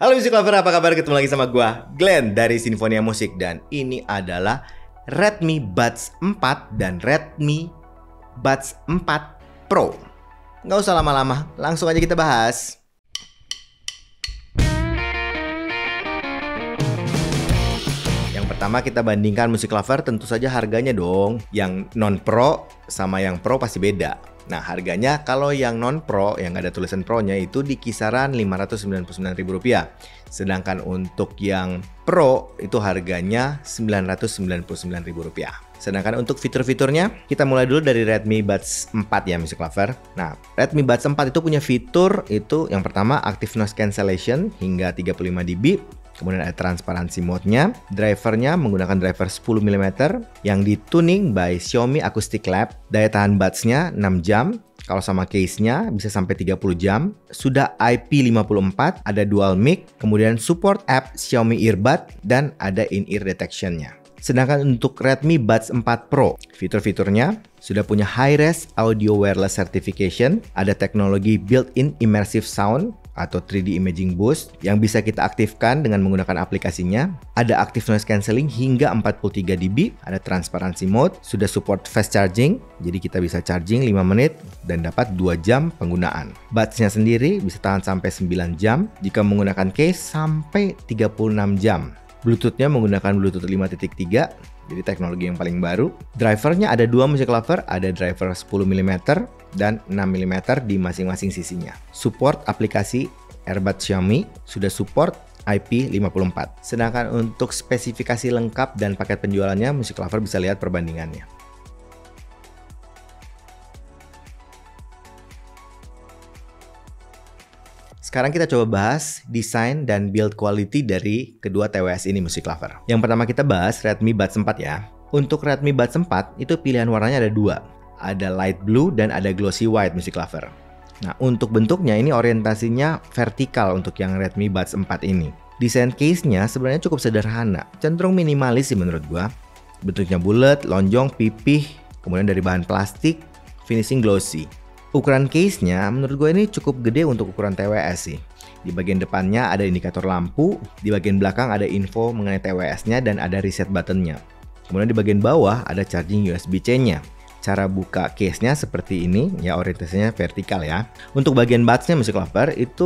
Halo Music Lover, apa kabar? Ketemu lagi sama gua, Glenn dari Sinfonia Musik. Dan ini adalah Redmi Buds 4 dan Redmi Buds 4 Pro. Nggak usah lama-lama, langsung aja kita bahas. Yang pertama kita bandingkan Music Lover, tentu saja harganya dong. Yang non-pro sama yang pro pasti beda. Nah, harganya kalau yang non-pro, yang ada tulisan pro-nya itu di kisaran Rp599.000. Sedangkan untuk yang pro itu harganya Rp999.000. Sedangkan untuk fitur-fiturnya, kita mulai dulu dari Redmi Buds 4 ya Music Lover. Nah, Redmi Buds 4 itu punya fitur itu yang pertama Active Noise Cancellation hingga 35 dB. Kemudian ada transparansi mode-nya. Drivernya menggunakan driver 10 mm yang dituning by Xiaomi Acoustic Lab. Daya tahan buds-nya 6 jam. Kalau sama case-nya bisa sampai 30 jam. Sudah IP54, ada dual mic, kemudian support app Xiaomi Earbud dan ada in-ear detection-nya. Sedangkan untuk Redmi Buds 4 Pro, fitur-fiturnya sudah punya high-res audio wireless certification, ada teknologi built-in immersive sound atau 3D imaging boost yang bisa kita aktifkan dengan menggunakan aplikasinya. Ada active noise cancelling hingga 43 dB, ada transparansi mode, sudah support fast charging, jadi kita bisa charging 5 menit dan dapat 2 jam penggunaan. Buds-nya sendiri bisa tahan sampai 9 jam, jika menggunakan case sampai 36 jam. Bluetooth-nya menggunakan Bluetooth 5.3, jadi teknologi yang paling baru. Drivernya ada dua Music Lover, ada driver 10 mm dan 6 mm di masing-masing sisinya. Support aplikasi earbud Xiaomi, sudah support IP54. Sedangkan untuk spesifikasi lengkap dan paket penjualannya, Music Lover bisa lihat perbandingannya. Sekarang kita coba bahas desain dan build quality dari kedua TWS ini Music Lover. Yang pertama kita bahas Redmi Buds 4 ya. Untuk Redmi Buds 4 itu pilihan warnanya ada dua. Ada light blue dan ada glossy white Music Lover. Nah, untuk bentuknya ini orientasinya vertikal untuk yang Redmi Buds 4 ini. Desain case-nya sebenarnya cukup sederhana, cenderung minimalis sih menurut gua. Bentuknya bulat, lonjong, pipih, kemudian dari bahan plastik, finishing glossy. Ukuran case-nya menurut gue ini cukup gede untuk ukuran TWS sih. Di bagian depannya ada indikator lampu, di bagian belakang ada info mengenai TWS-nya dan ada reset button-nya. Kemudian di bagian bawah ada charging USB-C-nya. Cara buka case-nya seperti ini, ya orientasinya vertikal ya. Untuk bagian buds-nya Music Lover itu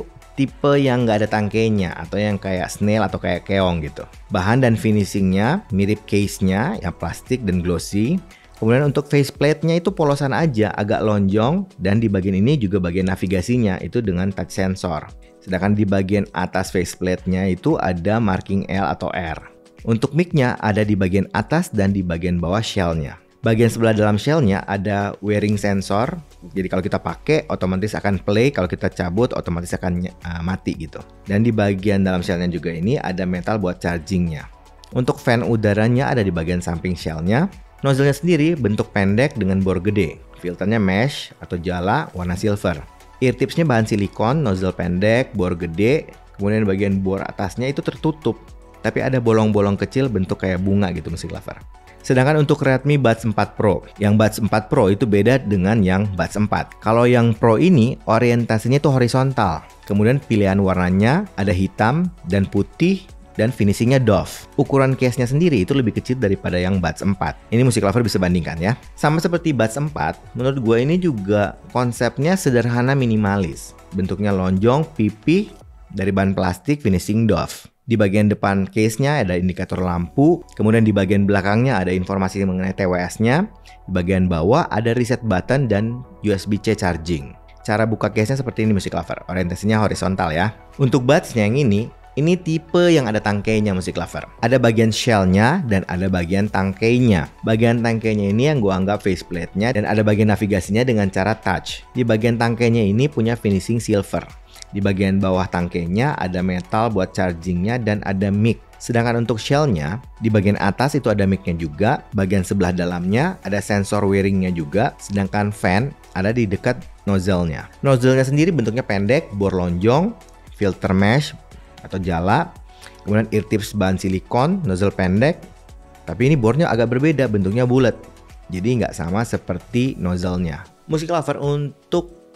tipe yang nggak ada tangkainya atau yang kayak snail atau kayak keong gitu. Bahan dan finishing-nya mirip case-nya, yang plastik dan glossy. Kemudian untuk faceplate-nya itu polosan aja, agak lonjong, dan di bagian ini juga bagian navigasinya itu dengan touch sensor. Sedangkan di bagian atas faceplate-nya itu ada marking L atau R. Untuk mic-nya ada di bagian atas dan di bagian bawah shell-nya. Bagian sebelah dalam shell-nya ada wearing sensor, jadi kalau kita pakai otomatis akan play, kalau kita cabut otomatis akan mati gitu. Dan di bagian dalam shell-nya juga ini ada metal buat charging-nya. Untuk fan udaranya ada di bagian samping shell-nya. Nozzle-nya sendiri bentuk pendek dengan bor gede. Filternya mesh atau jala warna silver. Ear tips-nya bahan silikon, nozzle pendek, bor gede. Kemudian bagian bor atasnya itu tertutup, tapi ada bolong-bolong kecil bentuk kayak bunga gitu Music Lover. Sedangkan untuk Redmi Buds 4 Pro, yang Buds 4 Pro itu beda dengan yang Buds 4. Kalau yang Pro ini orientasinya itu horizontal. Kemudian pilihan warnanya ada hitam dan putih, dan finishingnya doff. Ukuran case-nya sendiri itu lebih kecil daripada yang Buds 4. Ini Music Lover bisa bandingkan ya. Sama seperti Buds 4, menurut gue ini juga konsepnya sederhana minimalis. Bentuknya lonjong, pipih, dari bahan plastik, finishing doff. Di bagian depan case-nya ada indikator lampu, kemudian di bagian belakangnya ada informasi mengenai TWS-nya. Di bagian bawah ada reset button dan USB-C charging. Cara buka case-nya seperti ini Music Lover, orientasinya horizontal ya. Untuk buds-nya yang ini tipe yang ada tangkainya Music Lover. Ada bagian shell-nya dan ada bagian tangkainya. Bagian tangkainya ini yang gue anggap faceplate-nya dan ada bagian navigasinya dengan cara touch. Di bagian tangkainya ini punya finishing silver. Di bagian bawah tangkainya ada metal buat chargingnya dan ada mic. Sedangkan untuk shell-nya, di bagian atas itu ada mic-nya juga. Bagian sebelah dalamnya ada sensor wearing-nya juga. Sedangkan fan ada di dekat nozzle-nya. Nozzle-nya sendiri bentuknya pendek, bor lonjong, filter mesh atau jala, kemudian ear tips bahan silikon, nozzle pendek, tapi ini bornya agak berbeda, bentuknya bulat, jadi nggak sama seperti nozzle-nya. Music Lover, untuk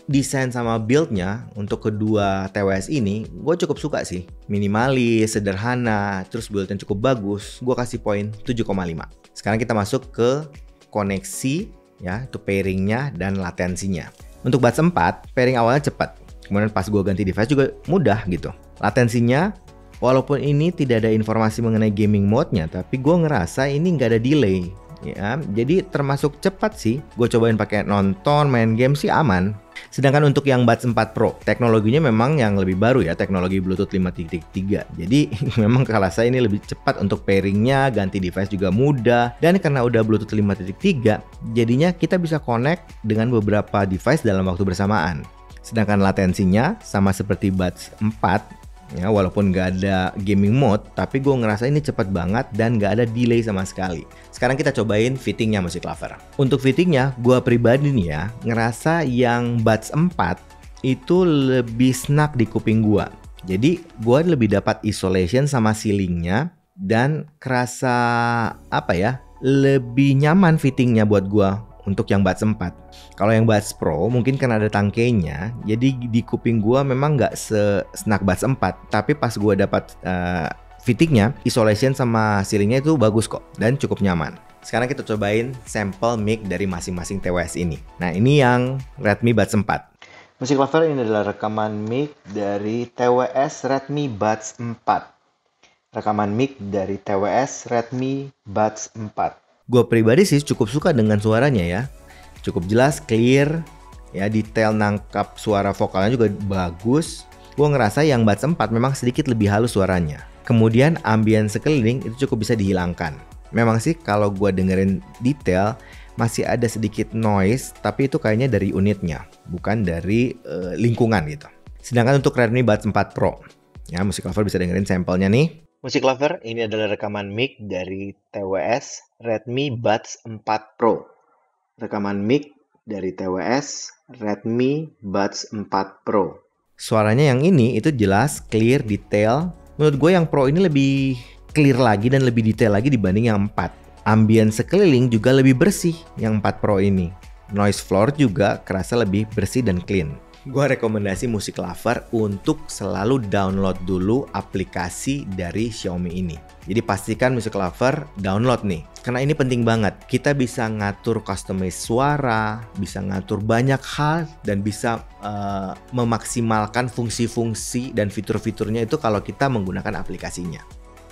desain sama build-nya untuk kedua TWS ini gue cukup suka sih. Minimalis, sederhana, terus build-nya cukup bagus. Gue kasih poin 7,5. Sekarang kita masuk ke koneksi ya, itu pairing-nya dan latensinya. Untuk Buds 4, pairing awalnya cepat. Kemudian pas gue ganti device juga mudah gitu. Latensinya, walaupun ini tidak ada informasi mengenai gaming mode-nya, tapi gue ngerasa ini nggak ada delay. Ya, jadi termasuk cepat sih. Gue cobain pakai nonton, main game sih aman. Sedangkan untuk yang Buds 4 Pro, teknologinya memang yang lebih baru ya, teknologi Bluetooth 5.3. Jadi memang kerasa ini lebih cepat untuk pairingnya, ganti device juga mudah. Dan karena udah Bluetooth 5.3, jadinya kita bisa connect dengan beberapa device dalam waktu bersamaan. Sedangkan latensinya sama seperti Buds 4, ya, walaupun nggak ada gaming mode, tapi gue ngerasa ini cepat banget dan nggak ada delay sama sekali. Sekarang kita cobain fittingnya Music Lover. Untuk fittingnya, gue pribadi nih ya, ngerasa yang Buds 4 itu lebih snug di kuping gue. Jadi gue lebih dapat isolation sama ceilingnya dan kerasa apa ya, lebih nyaman fittingnya buat gue. Untuk yang Buds 4. Kalau yang Buds Pro mungkin karena ada tangkainya, jadi di kuping gua memang nggak se-snug Buds 4. Tapi pas gua dapat fittingnya, isolation sama ceilingnya itu bagus kok dan cukup nyaman. Sekarang kita cobain sampel mic dari masing-masing TWS ini. Nah, ini yang Redmi Buds 4. Music Lover, ini adalah rekaman mic dari TWS Redmi Buds 4. Rekaman mic dari TWS Redmi Buds 4. Gue pribadi sih cukup suka dengan suaranya ya. Cukup jelas, clear, ya, detail nangkap suara vokalnya juga bagus. Gue ngerasa yang Buds 4 memang sedikit lebih halus suaranya. Kemudian ambience sekeliling itu cukup bisa dihilangkan. Memang sih kalau gue dengerin detail masih ada sedikit noise, tapi itu kayaknya dari unitnya, bukan dari lingkungan gitu. Sedangkan untuk Redmi Buds 4 Pro, ya, Music Lover bisa dengerin sampelnya nih. Music Lover, ini adalah rekaman mic dari TWS Redmi Buds 4 Pro. Rekaman mic dari TWS Redmi Buds 4 Pro. Suaranya yang ini itu jelas, clear, detail. Menurut gue yang Pro ini lebih clear lagi dan lebih detail lagi dibanding yang 4. Ambience sekeliling juga lebih bersih yang 4 Pro ini. Noise floor juga kerasa lebih bersih dan clean. Gue rekomendasi Music Lover untuk selalu download dulu aplikasi dari Xiaomi ini. Jadi pastikan Music Lover download nih, karena ini penting banget. Kita bisa ngatur customize suara, bisa ngatur banyak hal, dan bisa memaksimalkan fungsi-fungsi dan fitur-fiturnya itu kalau kita menggunakan aplikasinya.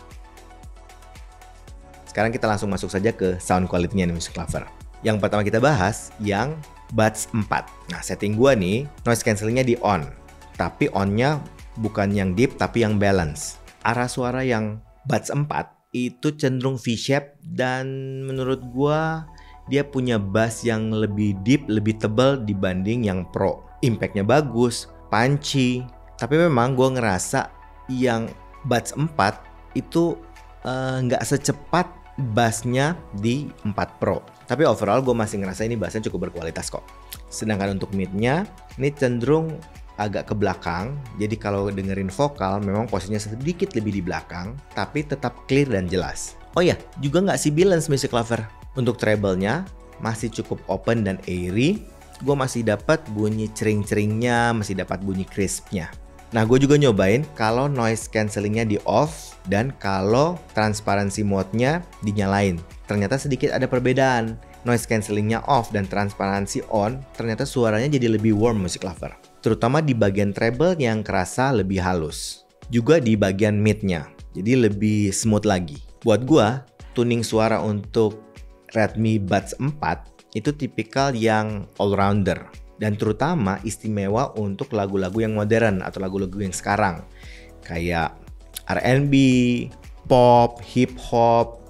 Sekarang kita langsung masuk saja ke sound quality-nya nih Music Lover. Yang pertama kita bahas yang Buds 4. Nah, setting gua nih, noise cancellingnya di on. Tapi onnya bukan yang deep, tapi yang balance. Arah suara yang Buds 4 itu cenderung V-shape dan menurut gua dia punya bass yang lebih deep, lebih tebal dibanding yang Pro. Impact-nya bagus, punchy. Tapi memang gua ngerasa yang Buds 4 itu nggak secepat bassnya di 4 Pro. Tapi overall gue masih ngerasa ini bassnya cukup berkualitas kok. Sedangkan untuk mid-nya, ini cenderung agak ke belakang. Jadi kalau dengerin vokal memang posisinya sedikit lebih di belakang, tapi tetap clear dan jelas. Oh ya, juga nggak sibilance Music Lover. Untuk treble-nya masih cukup open dan airy. Gue masih dapat bunyi cering-ceringnya, masih dapat bunyi crisp-nya. Nah, gue juga nyobain kalau noise cancellingnya di off dan kalau transparency mode-nya dinyalain. Ternyata sedikit ada perbedaan. Noise cancellingnya off dan transparency on, ternyata suaranya jadi lebih warm Music Lover. Terutama di bagian treble yang kerasa lebih halus. Juga di bagian mid-nya, jadi lebih smooth lagi. Buat gue, tuning suara untuk Redmi Buds 4 itu tipikal yang all-rounder. Dan terutama istimewa untuk lagu-lagu yang modern atau lagu-lagu yang sekarang. Kayak R&B, pop, hip-hop,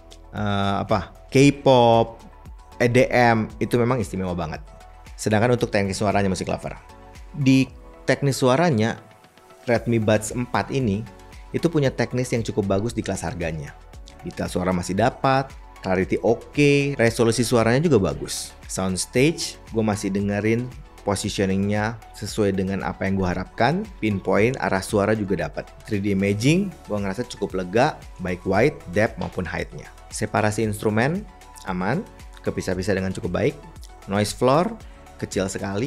K-pop, EDM, itu memang istimewa banget. Sedangkan untuk teknis suaranya Music Lover, di teknis suaranya Redmi Buds 4 ini itu punya teknis yang cukup bagus di kelas harganya. Detail suara masih dapat, clarity oke, resolusi suaranya juga bagus. Soundstage, gue masih dengerin positioningnya sesuai dengan apa yang gue harapkan. Pinpoint, arah suara juga dapat. 3D imaging, gue ngerasa cukup lega, baik wide, depth maupun height-nya. Separasi instrumen, aman, kepisah-pisah dengan cukup baik. Noise floor, kecil sekali.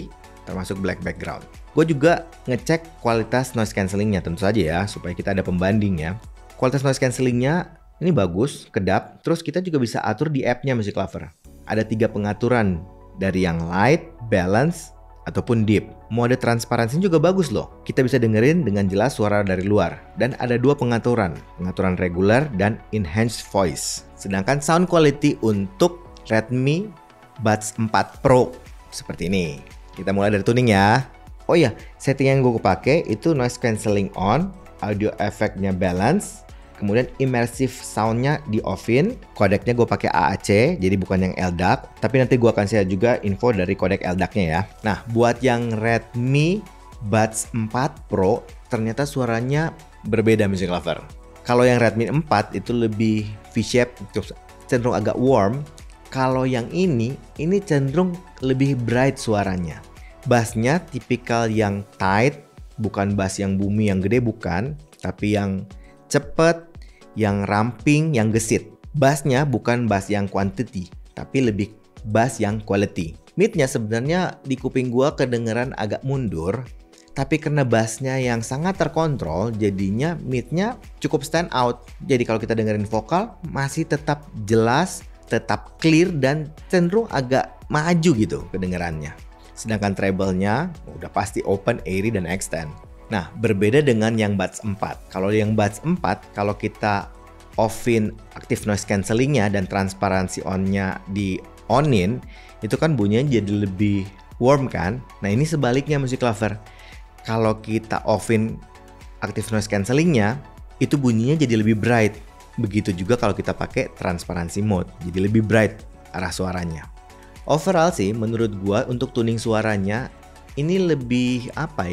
termasuk black background. Gue juga ngecek kualitas noise cancellingnya tentu saja ya, supaya kita ada pembanding ya. Kualitas noise cancellingnya ini bagus, kedap. Terus kita juga bisa atur di app-nya Music Lover. Ada 3 pengaturan, dari yang light, balance, ataupun deep. Mode transparansi juga bagus loh. Kita bisa dengerin dengan jelas suara dari luar. Dan ada 2 pengaturan regular dan enhanced voice. Sedangkan sound quality untuk Redmi Buds 4 Pro seperti ini. Kita mulai dari tuning ya. Oh iya, setting yang gue pakai itu noise cancelling on, audio effect-nya balance, kemudian immersive sound-nya di off-in. Kodeknya gue pakai AAC, jadi bukan yang LDAC. Tapi nanti gue akan share juga info dari kodek LDAC-nya ya. Nah, buat yang Redmi Buds 4 Pro, ternyata suaranya berbeda Music Lover. Kalau yang Redmi 4 itu lebih V-shape, cenderung agak warm. Kalau yang ini cenderung lebih bright suaranya. Bassnya tipikal yang tight, bukan bass yang boomy yang gede, bukan. Tapi yang cepet, yang ramping, yang gesit. Bassnya bukan bass yang quantity, tapi lebih bass yang quality. Midnya sebenarnya di kuping gua kedengeran agak mundur, tapi karena bassnya yang sangat terkontrol, jadinya midnya cukup stand out. Jadi kalau kita dengerin vokal, masih tetap jelas, tetap clear, dan cenderung agak maju gitu kedengerannya. Sedangkan treble-nya udah pasti open, airy, dan extend. Nah, berbeda dengan yang Buds 4. Kalau yang Buds 4, kalau kita off-in active noise cancellingnya dan transparansi on-nya di on-in, itu kan bunyinya jadi lebih warm kan? Nah, ini sebaliknya Music Lover. Kalau kita off-in active noise cancellingnya, itu bunyinya jadi lebih bright. Begitu juga kalau kita pakai transparansi mode, jadi lebih bright arah suaranya. Overall sih, menurut gua untuk tuning suaranya ini lebih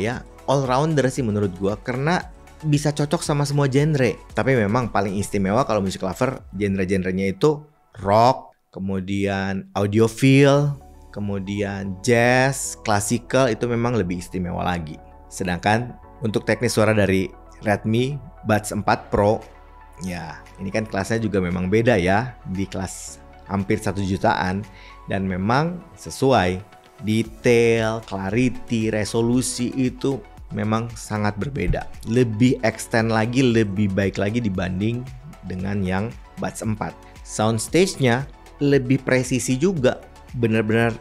all rounder sih menurut gua, karena bisa cocok sama semua genre. Tapi memang paling istimewa kalau Music Lover genre-genrenya itu rock, kemudian audiophile, kemudian jazz, classical, itu memang lebih istimewa lagi. Sedangkan untuk teknis suara dari Redmi Buds 4 Pro, ya ini kan kelasnya juga memang beda ya, di kelas hampir 1 jutaan, dan memang sesuai detail, clarity, resolusi itu memang sangat berbeda. Lebih extend lagi, lebih baik lagi dibanding dengan yang Buds 4. Soundstage-nya lebih presisi juga, benar-benar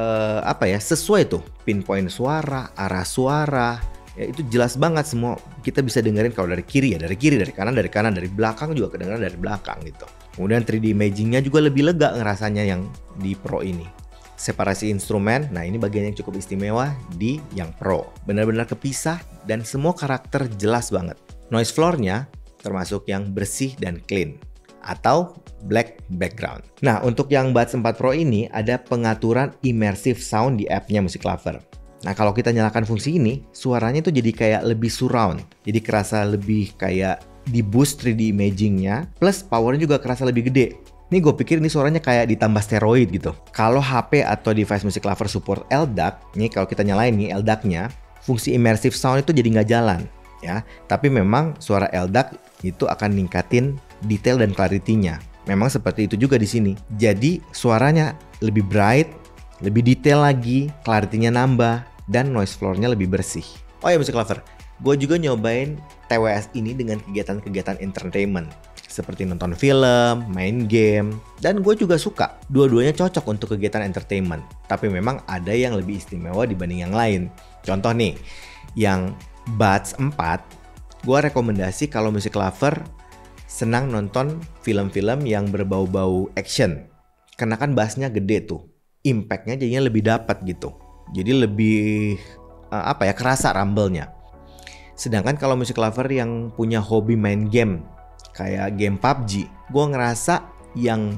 sesuai tuh, pinpoint suara, arah suara, ya itu jelas banget semua. Kita bisa dengerin kalau dari kiri ya, dari kiri, dari kanan, dari belakang juga kedengeran dari belakang gitu. Kemudian 3D imaging-nya juga lebih lega ngerasanya yang di Pro ini. Separasi instrumen, nah ini bagian yang cukup istimewa di yang Pro. Benar-benar kepisah dan semua karakter jelas banget. Noise floor-nya termasuk yang bersih dan clean, atau black background. Nah, untuk yang Buds 4 Pro ini ada pengaturan immersive sound di app-nya Music Lover. Nah, kalau kita nyalakan fungsi ini, suaranya tuh jadi kayak lebih surround. Jadi kerasa lebih kayak di boost 3D imaging-nya, plus powernya juga kerasa lebih gede. Ini gue pikir ini suaranya kayak ditambah steroid gitu. Kalau HP atau device Music Lover support LDAC, ini kalau kita nyalain nih LDAC-nya, fungsi immersive sound itu jadi nggak jalan ya. Tapi memang suara LDAC itu akan ningkatin detail dan clarity-nya. Memang seperti itu juga di sini. Jadi suaranya lebih bright, lebih detail lagi, clarity-nya nambah, dan noise floor-nya lebih bersih. Oh ya Music Lover, gue juga nyobain TWS ini dengan kegiatan-kegiatan entertainment, seperti nonton film, main game, dan gue juga suka. Dua-duanya cocok untuk kegiatan entertainment, tapi memang ada yang lebih istimewa dibanding yang lain. Contoh nih, yang Buds 4, gue rekomendasi kalau Music Lover senang nonton film-film yang berbau-bau action. Karena kan bassnya gede tuh, impact-nya jadinya lebih dapat gitu. Jadi lebih kerasa rumble-nya. Sedangkan kalau Music Lover yang punya hobi main game, kayak game PUBG, gue ngerasa yang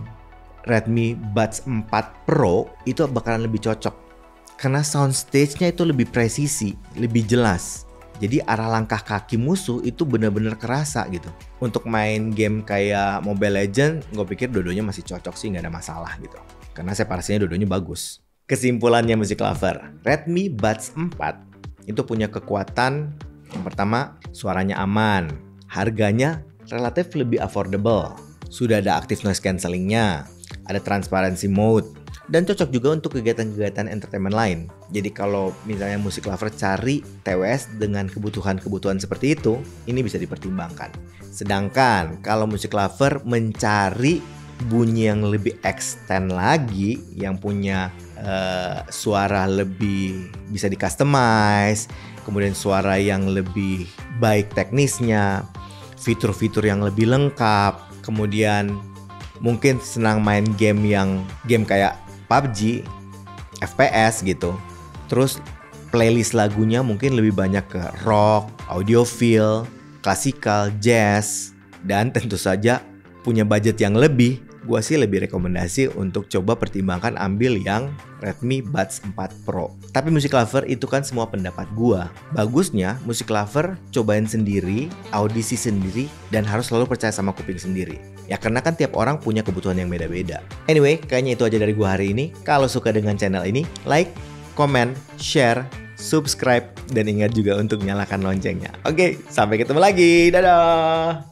Redmi Buds 4 Pro itu bakalan lebih cocok. Karena soundstage-nya itu lebih presisi, lebih jelas. Jadi arah langkah kaki musuh itu benar-benar kerasa gitu. Untuk main game kayak Mobile Legends, gue pikir dua-duanya masih cocok sih, nggak ada masalah gitu. Karena separasinya dua-duanya bagus. Kesimpulannya Music Lover, Redmi Buds 4 itu punya kekuatan. Yang pertama, suaranya aman, harganya relatif lebih affordable, sudah ada active noise cancellingnya, ada transparency mode, dan cocok juga untuk kegiatan-kegiatan entertainment lain. Jadi kalau misalnya musik lover cari TWS dengan kebutuhan-kebutuhan seperti itu, ini bisa dipertimbangkan. Sedangkan kalau musik lover mencari bunyi yang lebih extend lagi, yang punya suara lebih bisa di-customize, kemudian suara yang lebih baik teknisnya, fitur-fitur yang lebih lengkap, kemudian mungkin senang main game kayak PUBG, FPS gitu. Terus playlist lagunya mungkin lebih banyak ke rock, audiophile, klasikal, jazz, dan tentu saja punya budget yang lebih. Gua sih lebih rekomendasi untuk coba pertimbangkan ambil yang Redmi Buds 4 Pro. Tapi musik lover itu kan semua pendapat gua. Bagusnya musik lover cobain sendiri, audisi sendiri, dan harus selalu percaya sama kuping sendiri. Ya karena kan tiap orang punya kebutuhan yang beda-beda. Anyway, kayaknya itu aja dari gua hari ini. Kalau suka dengan channel ini, like, comment, share, subscribe, dan ingat juga untuk nyalakan loncengnya. Oke, sampai ketemu lagi. Dadah!